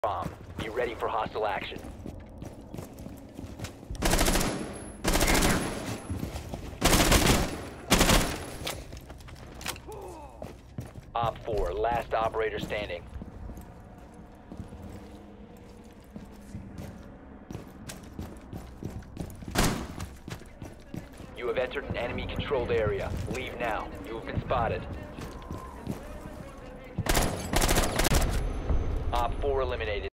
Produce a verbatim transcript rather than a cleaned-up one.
Bomb. Be ready for hostile action. Op four, last operator standing. You have entered an enemy-controlled area. Leave now. You have been spotted. Op four eliminated.